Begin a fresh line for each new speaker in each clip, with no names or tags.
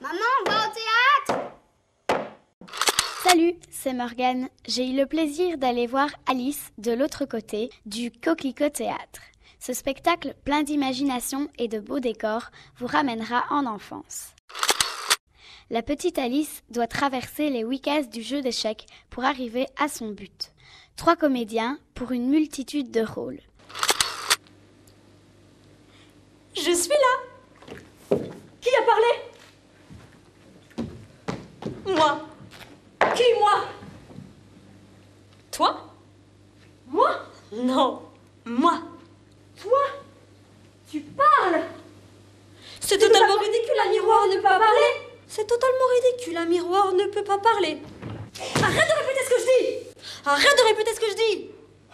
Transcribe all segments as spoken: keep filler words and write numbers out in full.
Maman, on va au théâtre?
Salut, c'est Morgane. J'ai eu le plaisir d'aller voir Alice de l'autre côté du Coquelicot Théâtre. Ce spectacle plein d'imagination et de beaux décors vous ramènera en enfance. La petite Alice doit traverser les huit cases du jeu d'échecs pour arriver à son but. Trois comédiens pour une multitude de rôles.
Je suis là. Qui a parlé? Moi. Qui, moi? Toi? Moi? Non, moi. Toi? Tu parles? C'est totalement ridicule, un miroir ne peut pas parler. C'est totalement ridicule, un miroir ne peut pas parler. Arrête de répéter ce que je dis. Arrête de répéter ce que je dis.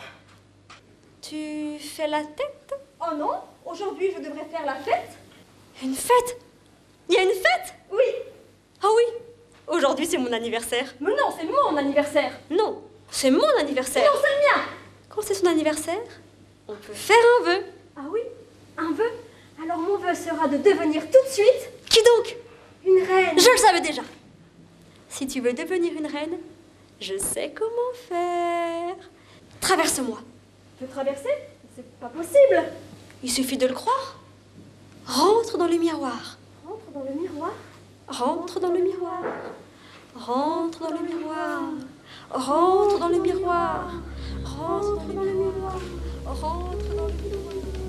Tu fais la tête? Oh non, aujourd'hui je devrais faire la fête. Une fête? Il y a une fête? Oui. Ah oui, aujourd'hui c'est mon anniversaire. Mais non, c'est mon anniversaire. Non, c'est mon anniversaire. Non, c'est le mien. Quand c'est son anniversaire, on peut faire un vœu. Ah oui, un vœu? Alors mon vœu sera de devenir tout de suite... Qui donc? Une reine. Je le savais déjà. Si tu veux devenir une reine, je sais comment faire. Traverse-moi. Tu veux traverser? C'est pas possible. Il suffit de le croire. Rentre dans le miroir. Rentre dans le miroir. Rentre dans le miroir. Rentre dans le miroir. Rentre dans le miroir. Rentre dans le miroir. Rentre dans le miroir.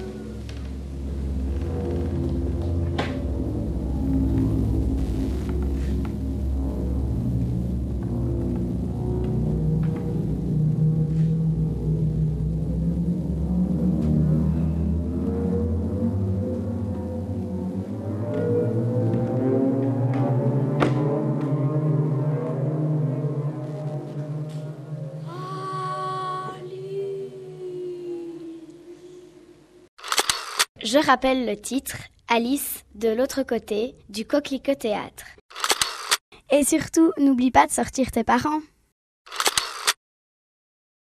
Je rappelle le titre, Alice de l'autre côté du Coquelicot Théâtre. Et surtout, n'oublie pas de sortir tes parents.